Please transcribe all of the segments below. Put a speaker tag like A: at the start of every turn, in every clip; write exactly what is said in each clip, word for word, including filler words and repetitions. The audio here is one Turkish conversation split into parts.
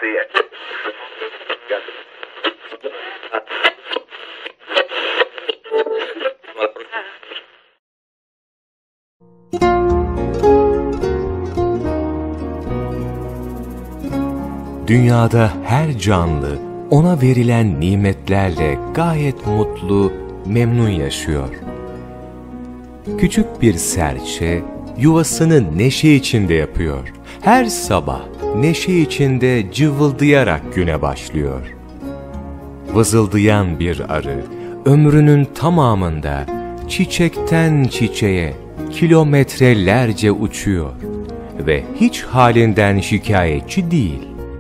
A: Dünyada her canlı ona verilen nimetlerle gayet mutlu, memnun yaşıyor. Küçük bir serçe yuvasını neşe içinde yapıyor. Her sabah neşe içinde cıvıldayarak güne başlıyor. Vızıldayan bir arı ömrünün tamamında çiçekten çiçeğe kilometrelerce uçuyor ve hiç halinden şikayetçi değil.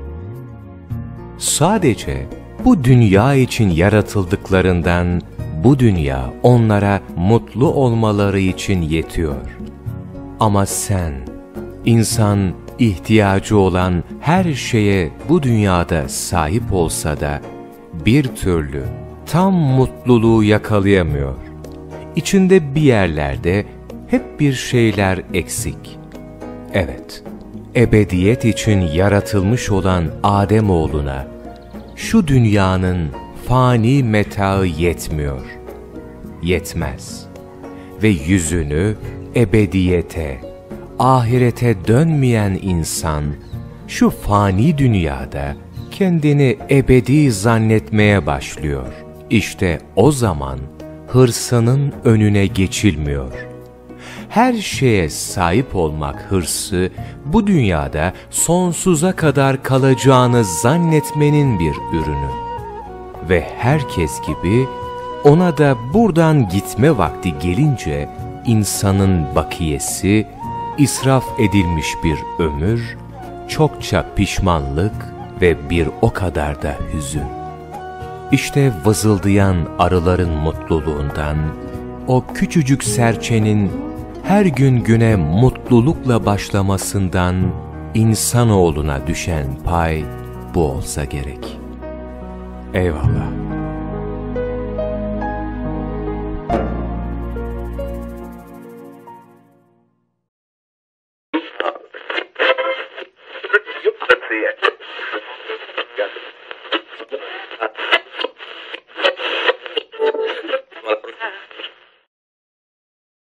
A: Sadece bu dünya için yaratıldıklarından bu dünya onlara mutlu olmaları için yetiyor. Ama sen, insan ihtiyacı olan her şeye bu dünyada sahip olsa da bir türlü tam mutluluğu yakalayamıyor. İçinde bir yerlerde hep bir şeyler eksik. Evet, ebediyet için yaratılmış olan Ademoğluna şu dünyanın fani metaı yetmiyor. Yetmez. Ve yüzünü ebediyete, ahirete dönmeyen insan şu fani dünyada kendini ebedi zannetmeye başlıyor. İşte o zaman hırsının önüne geçilmiyor. Her şeye sahip olmak hırsı bu dünyada sonsuza kadar kalacağını zannetmenin bir ürünü. Ve herkes gibi ona da buradan gitme vakti gelince insanın bakiyesi, israf edilmiş bir ömür, çokça pişmanlık ve bir o kadar da hüzün. İşte vızıldayan arıların mutluluğundan, o küçücük serçenin her gün güne mutlulukla başlamasından insanoğluna düşen pay bu olsa gerek. Eyvallah.
B: Let's see it.